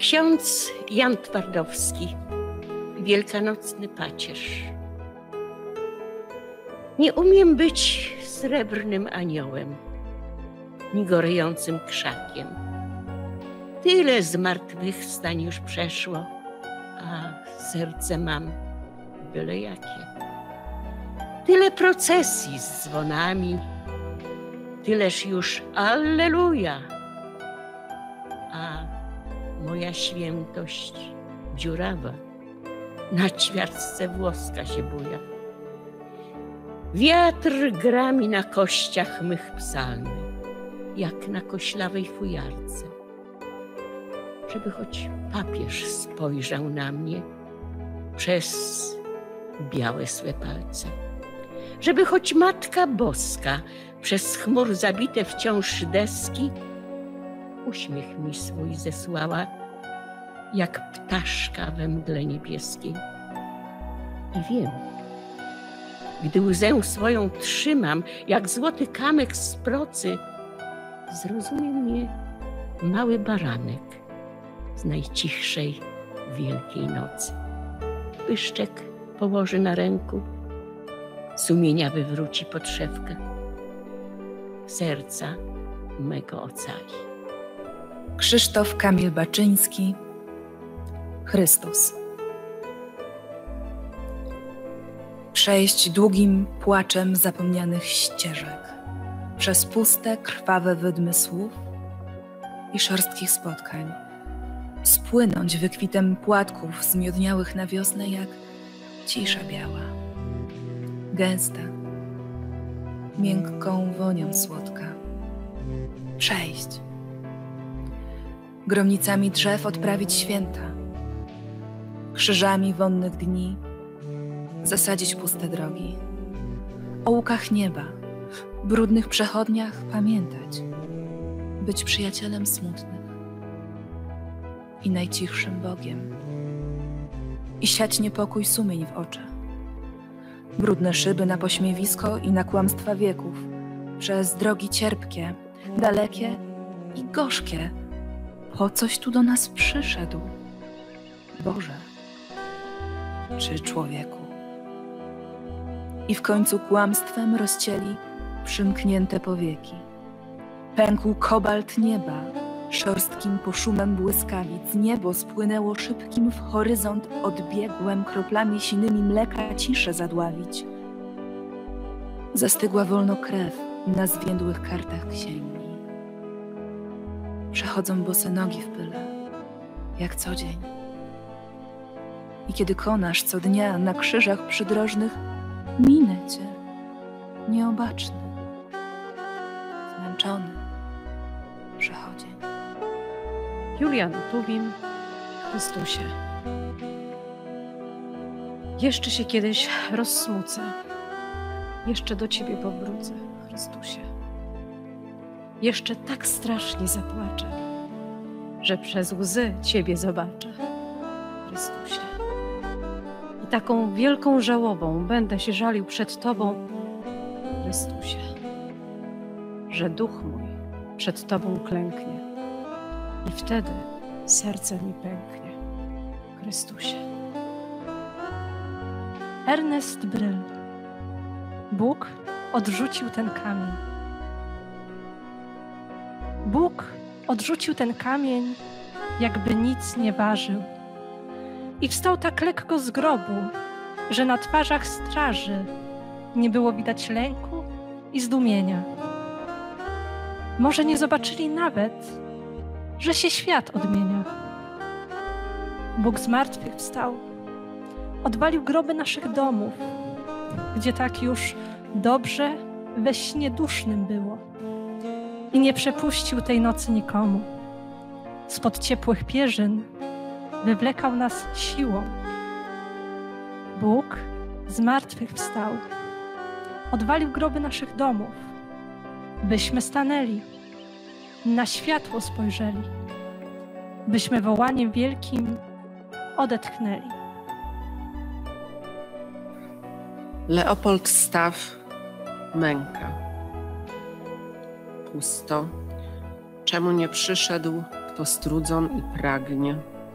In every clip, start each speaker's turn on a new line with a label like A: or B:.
A: Ksiądz Jan Twardowski, Wielkanocny Pacierz. Nie umiem być srebrnym aniołem, ni gorejącym krzakiem. Tyle zmartwychwstań już przeszło, a serce mam byle jakie. Tyle procesji z dzwonami, tyleż już alleluja, a moja świętość dziurawa na ćwiartce włoska się buja. Wiatr gra mi na kościach mych psalmy, jak na koślawej fujarce. Żeby choć papież spojrzał na mnie przez białe swe palce. Żeby choć Matka Boska przez chmur zabite wciąż deski uśmiech mi swój zesłała, jak ptaszka we mgle niebieskiej. I wiem, gdy łzę swoją trzymam, jak złoty kamyk z procy, zrozumie mnie mały baranek z najcichszej wielkiej nocy. Pyszczek położy na ręku, sumienia wywróci podszewkę, serca mego ocali.
B: Krzysztof Kamil Baczyński, Chrystus. Przejść długim płaczem zapomnianych ścieżek, przez puste, krwawe wydmy słów i szorstkich spotkań, spłynąć wykwitem płatków zmiodniałych na wiosnę jak cisza biała, gęsta, miękką wonią słodka. Przejść, gromnicami drzew odprawić święta, krzyżami wonnych dni zasadzić puste drogi, o łukach nieba, brudnych przechodniach pamiętać, być przyjacielem smutnych i najcichszym Bogiem i siać niepokój sumień w oczy, brudne szyby na pośmiewisko i na kłamstwa wieków, przez drogi cierpkie, dalekie i gorzkie. Po coś tu do nas przyszedł, Boże czy człowieku? I w końcu kłamstwem rozcięli przymknięte powieki. Pękł kobalt nieba, szorstkim poszumem błyskawic. Niebo spłynęło szybkim w horyzont odbiegłem, kroplami sinymi mleka ciszę zadławić. Zastygła wolno krew na zwiędłych kartach księgi. Przechodzą bose nogi w pyle, jak co dzień. I kiedy konasz co dnia na krzyżach przydrożnych, minę cię, nieobaczny, zmęczony przechodzień.
C: Julian Tuwim, Chrystusie. Jeszcze się kiedyś rozsmucę, jeszcze do Ciebie powrócę, Chrystusie. Jeszcze tak strasznie zapłaczę, że przez łzy Ciebie zobaczę, Chrystusie. I taką wielką żałobą będę się żalił przed Tobą, Chrystusie, że duch mój przed Tobą klęknie i wtedy serce mi pęknie, Chrystusie. Ernest Bryl. Bóg odrzucił ten kamień. Bóg odrzucił ten kamień, jakby nic nie ważył. I wstał tak lekko z grobu, że na twarzach straży nie było widać lęku i zdumienia. Może nie zobaczyli nawet, że się świat odmienia. Bóg z martwych wstał, odwalił groby naszych domów, gdzie tak już dobrze we śnie dusznym było. I nie przepuścił tej nocy nikomu. Spod ciepłych pierzyn wywlekał nas siłą. Bóg z martwych wstał, odwalił groby naszych domów, byśmy stanęli, na światło spojrzeli, byśmy wołaniem wielkim odetchnęli.
D: Leopold Staw, męka. Pusto, czemu nie przyszedł, kto strudzon i pragnie,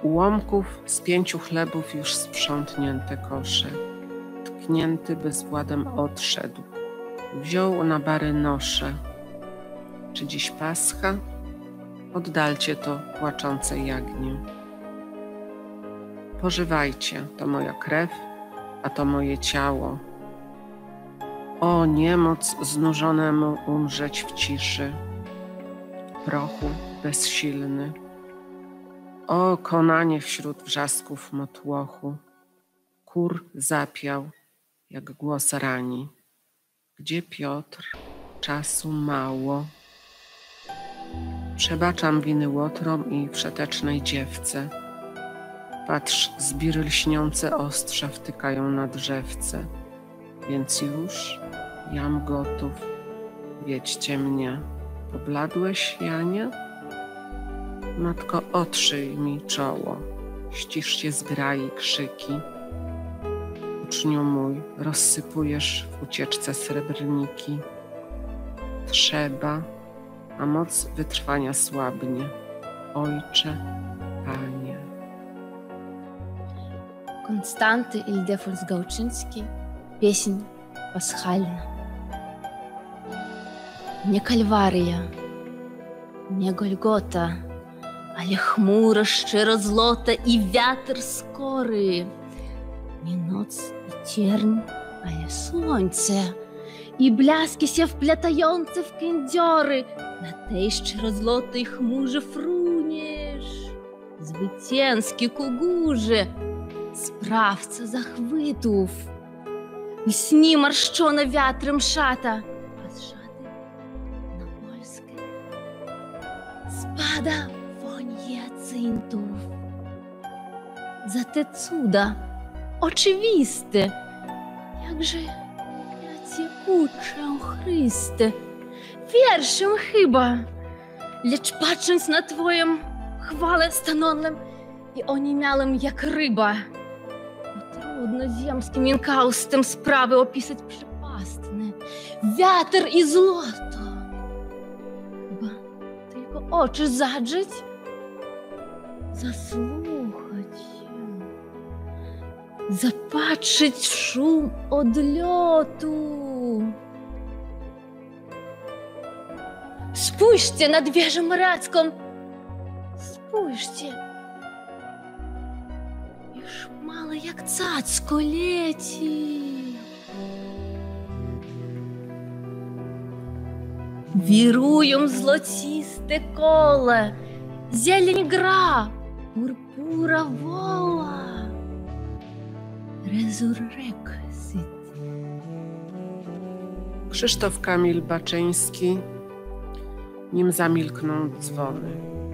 D: ułomków z 5 chlebów już sprzątnięte kosze. Tknięty bezwładem odszedł. Wziął na bary nosze. Czy dziś Pascha? Oddalcie to płaczące jagnię. Pożywajcie, to moja krew, a to moje ciało. O niemoc znużonemu umrzeć w ciszy, prochu bezsilny. O konanie wśród wrzasków motłochu. Kur zapiał, jak głos rani. Gdzie Piotr? Czasu mało. Przebaczam winy łotrom i wszetecznej dziewce. Patrz, zbiry lśniące ostrza wtykają na drzewce. Więc już jam gotów. Wiedźcie mnie. Pobladłeś, Janie? Matko, otrzyj mi czoło. Ściszcie zgrai krzyki. Uczniu mój, rozsypujesz w ucieczce srebrniki. Trzeba, a moc wytrwania słabnie. Ojcze, Panie.
E: Konstanty Ildefons Gałczyński. Песнь пасхальна. Не Кальварія, не Гольгота, але хмура щиро злота і вятер скорий. Не ноц і чернь, але сонце, і бляски ся вплятające в кендьори. На tej щиро злотej chmurze fruniesz. Zwycięski ku górze, sprawca zachwytów. Льсні марщона вятром шата, а з шати на польське спада вонь гіацинтów. За те cуда, oczywiste, jakże ja Cię uczę, Chryste, wierszem chyba, lecz patrząc na Twoją chwałę stanownym i oniemiałem jak ryba. Trudno ziemskim inkaustem sprawy opisać przepastne. Wiatr i złoto. Chyba tylko oczy zadrzeć, zasłuchać się, zapatrzyć w szum odlotu. Spójrzcie nad wieżą radzką. Spójrzcie. Мало як цацко леті. Віруєм злоцісте коле, зелень гра, пурпура вола. Резуррекsit.
D: Krzysztof Kamil Baczyński. Nim zamilkną dzwony.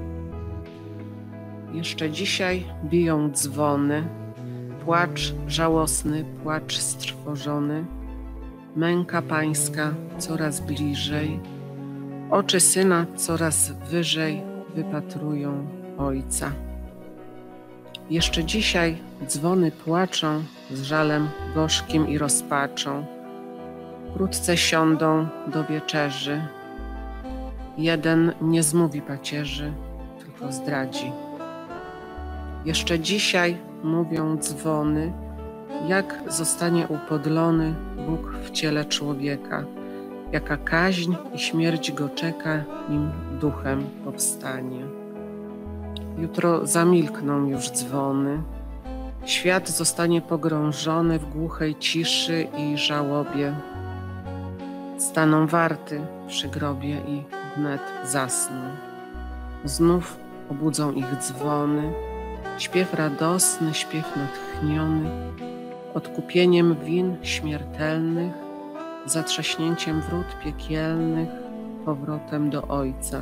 D: Jeszcze dzisiaj biją dzwony. Płacz żałosny, płacz strwożony, męka pańska coraz bliżej, oczy syna coraz wyżej wypatrują ojca. Jeszcze dzisiaj dzwony płaczą z żalem gorzkim i rozpaczą, wkrótce siądą do wieczerzy. Jeden nie zmówi pacierzy, tylko zdradzi. Jeszcze dzisiaj mówią dzwony, jak zostanie upodlony Bóg w ciele człowieka, jaka kaźń i śmierć go czeka, nim duchem powstanie. Jutro zamilkną już dzwony, świat zostanie pogrążony w głuchej ciszy i żałobie. Staną warty przy grobie i wnet zasną. Znów obudzą ich dzwony, śpiew radosny, śpiew natchniony, odkupieniem win śmiertelnych, zatrzaśnięciem wrót piekielnych, powrotem do Ojca.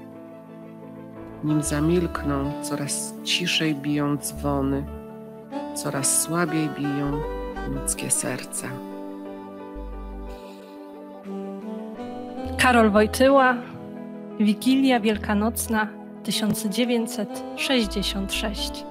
D: Nim zamilkną, coraz ciszej biją dzwony, coraz słabiej biją ludzkie serca.
C: Karol Wojtyła, Wigilia Wielkanocna 1966.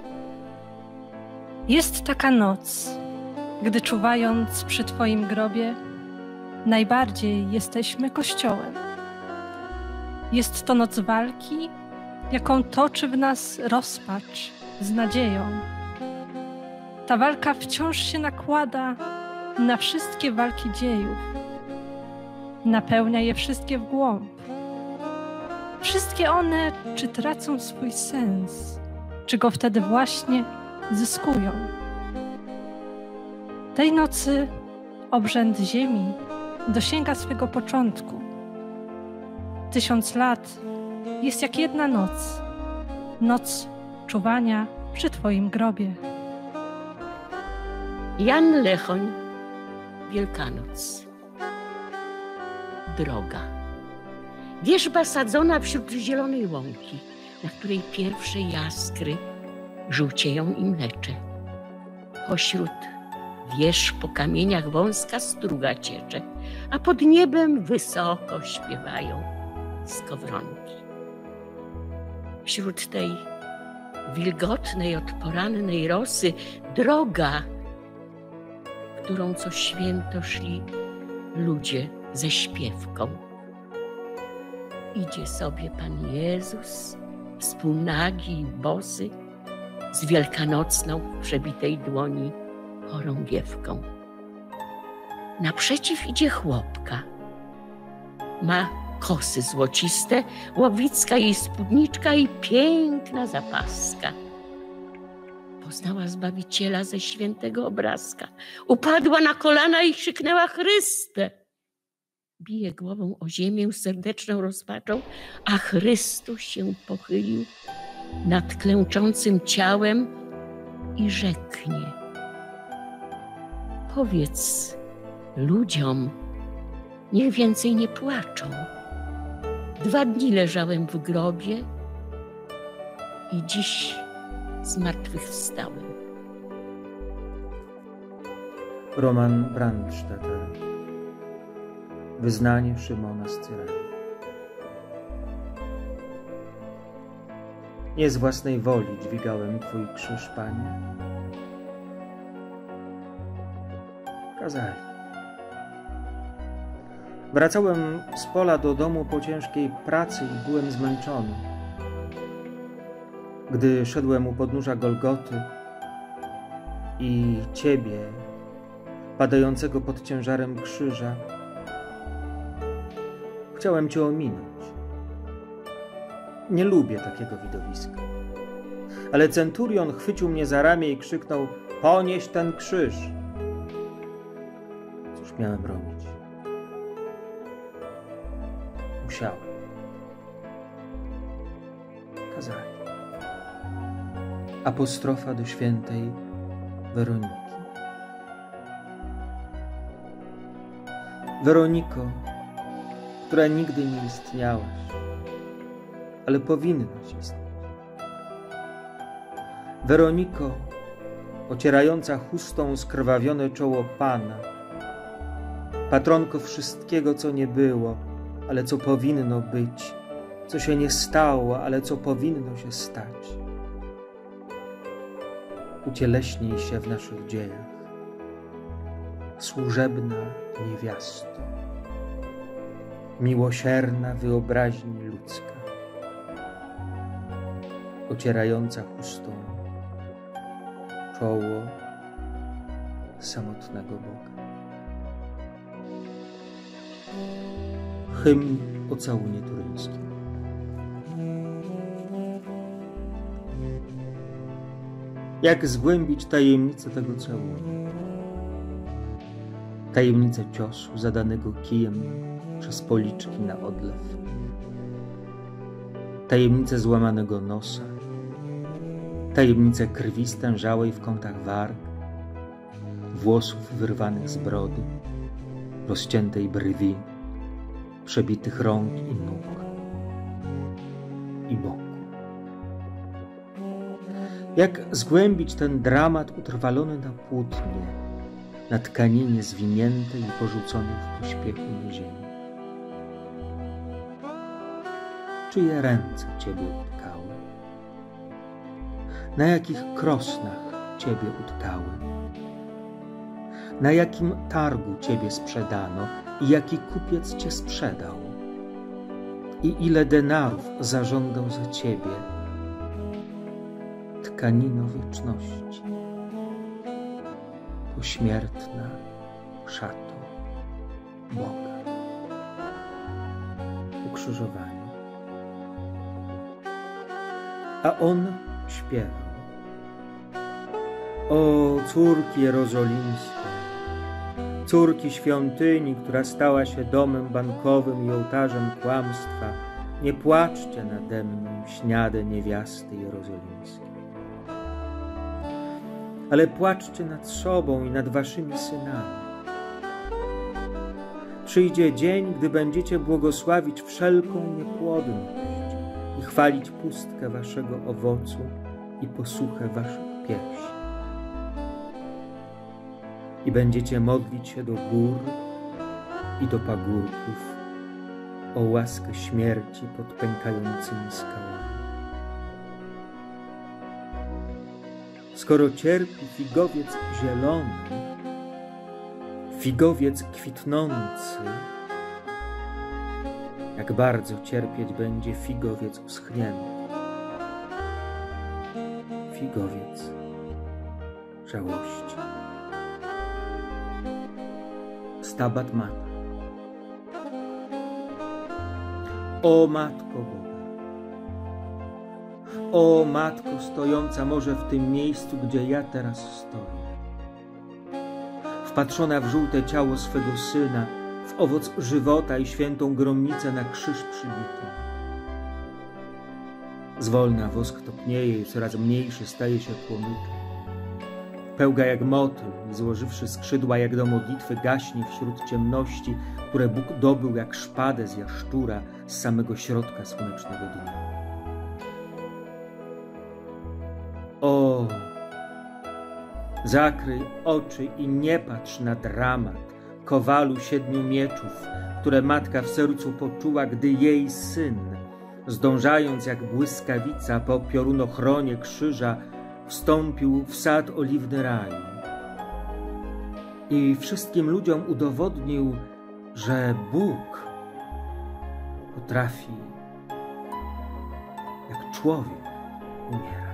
C: Jest taka noc, gdy czuwając przy Twoim grobie, najbardziej jesteśmy Kościołem. Jest to noc walki, jaką toczy w nas rozpacz z nadzieją. Ta walka wciąż się nakłada na wszystkie walki dziejów. Napełnia je wszystkie w głąb. Wszystkie one czy tracą swój sens, czy go wtedy właśnie zyskują. Tej nocy obrzęd ziemi dosięga swego początku. 1000 lat jest jak jedna noc. Noc czuwania przy Twoim grobie.
A: Jan Lechoń, Wielkanoc. Droga. Wierzba sadzona wśród zielonej łąki, na której pierwsze jaskry żółcieją i mlecze. Pośród wież po kamieniach wąska struga ciecze, a pod niebem wysoko śpiewają skowronki. Wśród tej wilgotnej od porannej rosy droga, którą co święto szli ludzie ze śpiewką. Idzie sobie Pan Jezus, współnagi i bosy, z wielkanocną w przebitej dłoni chorągiewką. Naprzeciw idzie chłopka. Ma kosy złociste, łowicka jej spódniczka i piękna zapaska. Poznała Zbawiciela ze świętego obrazka. Upadła na kolana i krzyknęła: Chryste! Bije głową o ziemię serdeczną rozpaczą, a Chrystus się pochylił nad klęczącym ciałem i rzeknie: powiedz ludziom, niech więcej nie płaczą. 2 dni leżałem w grobie i dziś zmartwychwstałem.
F: Roman Brandstätter. Wyznanie Szymona z Cyrenu. Nie z własnej woli dźwigałem Twój krzyż, Panie. Kazali. Wracałem z pola do domu po ciężkiej pracy i byłem zmęczony. Gdy szedłem u podnóża Golgoty i Ciebie, padającego pod ciężarem krzyża, chciałem Cię ominąć. Nie lubię takiego widowiska. Ale centurion chwycił mnie za ramię i krzyknął: ponieś ten krzyż. Cóż miałem robić? Musiałem. Kazali. Apostrofa do świętej Weroniki. Weroniko, która nigdy nie istniałaś, ale powinnaś istnieć. Weroniko, ocierająca chustą skrwawione czoło Pana, patronko wszystkiego, co nie było, ale co powinno być, co się nie stało, ale co powinno się stać. Ucieleśnij się w naszych dziejach, służebna niewiasto, miłosierna wyobraźni ludzka, ocierająca chustą czoło samotnego Boga. Hymn o całunie turyńskim. Jak zgłębić tajemnicę tego całunu? Tajemnicę ciosu zadanego kijem przez policzki na odlew. Tajemnicę złamanego nosa. Tajemnicę krwi stężałej w kątach warg, włosów wyrwanych z brody, rozciętej brwi, przebitych rąk i nóg i boku. Jak zgłębić ten dramat utrwalony na płótnie, na tkaninie zwiniętej i porzuconej w pośpiechu na ziemi? Czyje ręce Ciebie utkały? Na jakich krosnach Ciebie utkały? Na jakim targu Ciebie sprzedano i jaki kupiec Cię sprzedał? I ile denarów zażądał za Ciebie? tkanino wieczności, pośmiertna szato Boga. Ukrzyżowani. A on śpiewał: o córki jerozolimskie, córki świątyni, która stała się domem bankowym i ołtarzem kłamstwa, nie płaczcie nade mną, śniade niewiasty jerozolimskie, ale płaczcie nad sobą i nad waszymi synami. Przyjdzie dzień, gdy będziecie błogosławić wszelką niepłodność i chwalić pustkę waszego owocu i posuchę waszych piersi. I będziecie modlić się do gór i do pagórków o łaskę śmierci pod pękającymi skałami. Skoro cierpi figowiec zielony, figowiec kwitnący, jak bardzo cierpieć będzie figowiec uschnięty, figowiec żałości. Stabat Mater. O Matko Boga, o Matko stojąca może w tym miejscu, gdzie ja teraz stoję, wpatrzona w żółte ciało swego Syna, w owoc żywota i świętą gromnicę na krzyż przybitą. Zwolna wosk topnieje i coraz mniejszy staje się płomykiem. Pełga jak motyl i złożywszy skrzydła jak do modlitwy gaśnie wśród ciemności, które Bóg dobył jak szpadę z jaszczura z samego środka słonecznego dnia. O, zakryj oczy i nie patrz na dramat, kowalu 7 mieczów, które matka w sercu poczuła, gdy jej syn, zdążając jak błyskawica po piorunochronie krzyża, wstąpił w sad oliwny raju i wszystkim ludziom udowodnił, że Bóg potrafi jak człowiek umierać.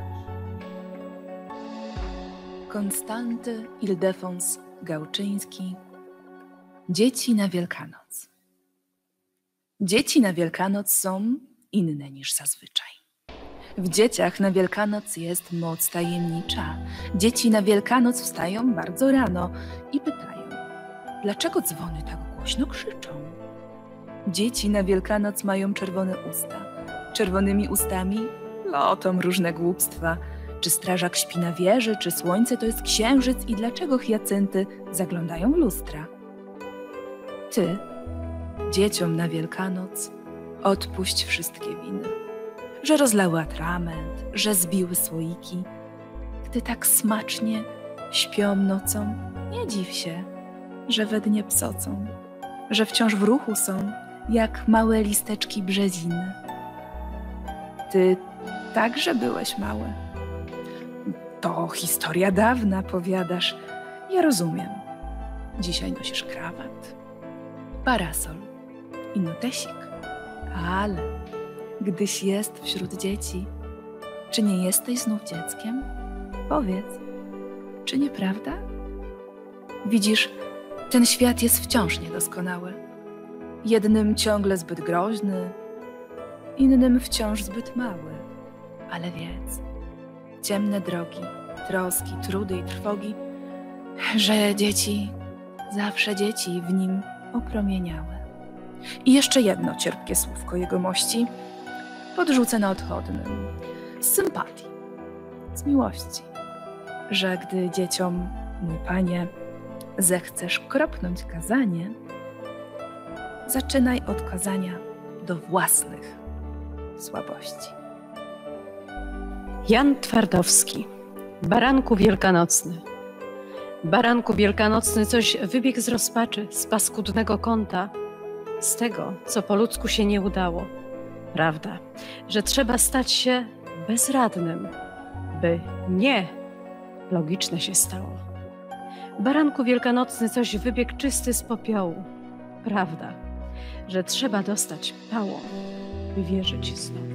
B: Konstanty Ildefons Gałczyński. Dzieci na Wielkanoc. Dzieci na Wielkanoc są inne niż zazwyczaj. W dzieciach na Wielkanoc jest moc tajemnicza. Dzieci na Wielkanoc wstają bardzo rano i pytają, dlaczego dzwony tak głośno krzyczą? Dzieci na Wielkanoc mają czerwone usta. Czerwonymi ustami lotą różne głupstwa. Czy strażak śpi na wieży, czy słońce to jest księżyc i dlaczego hiacynty zaglądają w lustra? Ty, dzieciom na Wielkanoc, odpuść wszystkie winy. Że rozlały atrament, że zbiły słoiki. Gdy tak smacznie śpią nocą, nie dziw się, że we dnie psocą, że wciąż w ruchu są, jak małe listeczki brzeziny. Ty także byłeś mały. To historia dawna, powiadasz. Ja rozumiem. Dzisiaj nosisz krawat, parasol i notesik. Ale gdyś jest wśród dzieci, czy nie jesteś znów dzieckiem? Powiedz, czy nieprawda? Widzisz, ten świat jest wciąż niedoskonały. Jednym ciągle zbyt groźny, innym wciąż zbyt mały. Ale wiedz, ciemne drogi, troski, trudy i trwogi, że dzieci, zawsze dzieci w nim opromieniały. I jeszcze jedno cierpkie słówko jegomości podrzucę na odchodnym, z sympatii, z miłości, że gdy dzieciom, mój Panie, zechcesz kropnąć kazanie, zaczynaj od kazania do własnych słabości.
C: Jan Twardowski. Baranku wielkanocny. Baranku wielkanocny coś wybiegł z rozpaczy, z paskudnego kąta, z tego, co po ludzku się nie udało. Prawda, że trzeba stać się bezradnym, by nie logiczne się stało. Baranku wielkanocny coś wybiegł czysty z popiołu. Prawda, że trzeba dostać pałą, by wierzyć znowu.